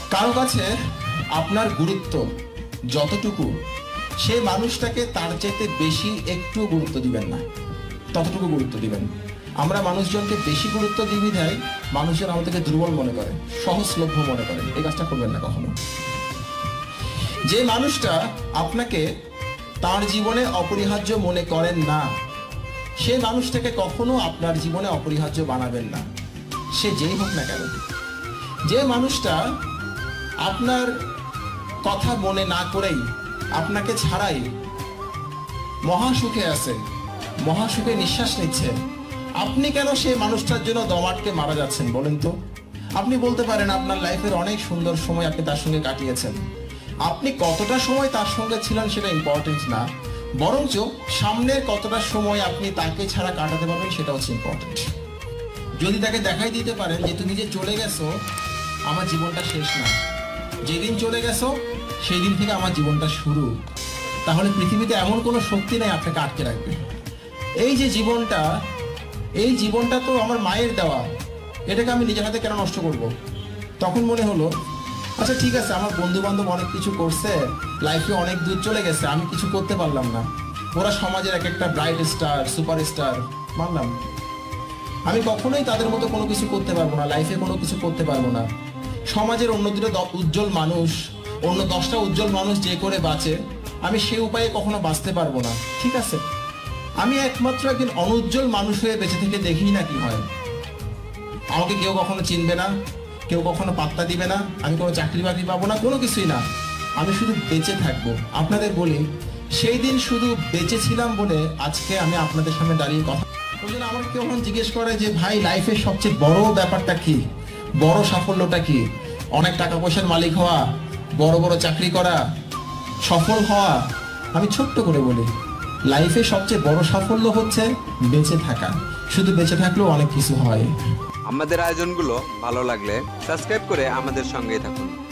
কারো কাছে আপনার গুরুত্ব যতটুকু, সেই মানুষটাকে তার চাইতে বেশি একটু গুরুত্ব দিবেন না, ততটুকু গুরুত্ব দিবেন। আমরা মানুষজনকে বেশি গুরুত্ব দিবি দেয়, মানুষজন আমাদেরকে দুর্বল মনে করে, সহজলভ্য মনে করে। এই কাজটা করবেন না কখনো। যে মানুষটা আপনাকে তার জীবনে অপরিহার্য মনে করেন না, সে মানুষটাকে কখনো আপনার জীবনে অপরিহার্য বানাবেন না, সে যেই হোক না কেন। যে মানুষটা আপনার কথা মনে না করেই আপনাকে ছাড়াই মহাসুখে আছে, মহাসুখে নিঃশ্বাস নিচ্ছে, আপনি কেন সেই মানুষটার জন্য দম আটকে মারা যাচ্ছেন বলেন তো? আপনি বলতে পারেন আপনার লাইফের অনেক সুন্দর সময় আপনি তার সঙ্গে কাটিয়েছেন, আপনি কতটা সময় তার সঙ্গে ছিলেন সেটা ইম্পর্টেন্ট না, বরঞ্চ সামনের কতটা সময় আপনি তাকে ছাড়া কাটাতে পারবেন সেটা হচ্ছে ইম্পর্টেন্ট। যদি তাকে দেখাই দিতে পারেন যে তুমি যে চলে গেছো আমার জীবনটা শেষ না, যেদিন চলে গেছো সেই দিন থেকে আমার জীবনটা শুরু, তাহলে পৃথিবীতে এমন কোনো শক্তি নেই আপনাকে আটকে রাখবে। এই যে জীবনটা, এই জীবনটা তো আমার মায়ের দেওয়া, এটাকে আমি নিজের হাতে কেন নষ্ট করব? তখন মনে হলো আচ্ছা ঠিক আছে, আমার বন্ধু বান্ধব অনেক কিছু করছে, লাইফে অনেক দূর চলে গেছে, আমি কিছু করতে পারলাম না, ওরা সমাজের এক একটা ব্রাইট স্টার, সুপার স্টার, মানলাম। আমি কখনোই তাদের মতো কোনো কিছু করতে পারবো না, লাইফে কোনো কিছু করতে পারবো না। সমাজের অন্য দুটো উজ্জ্বল মানুষ, অন্য 10টা উজ্জ্বল মানুষ যে করে বাঁচে, আমি সেই উপায়ে কখনো বাঁচতে পারবো না। ঠিক আছে, আমি একমাত্র একদিন অনুজ্জ্বল মানুষ হয়ে বেঁচে থেকে দেখি না কি হয়। আমাকে কেউ কখনো চিনবে না, কেউ কখনো পাত্তা দিবে না, আমি কোনো চাকরি বাকরি পাবো না, কোনো কিছুই না, আমি শুধু বেঁচে থাকবো। আপনাদের বলি, সেই দিন শুধু বেঁচে ছিলাম বলে আজকে আমি আপনাদের সামনে দাঁড়িয়ে কথা। ওই জন্য আমাকে কেউ এখন জিজ্ঞেস করে যে ভাই লাইফের সবচেয়ে বড় ব্যাপারটা কি, বড় সাফল্যটা কি? অনেক টাকা পয়সার মালিক হওয়া, বড় বড় চাকরি করা, সফল হওয়া? আমি ছোট্ট করে বলি, লাইফে সবচেয়ে বড় সাফল্য হচ্ছে বেঁচে থাকা। শুধু বেঁচে থাকলেও অনেক কিছু হয়। আমাদের আয়োজনগুলো ভালো লাগলে সাবস্ক্রাইব করে আমাদের সঙ্গেই থাকুন।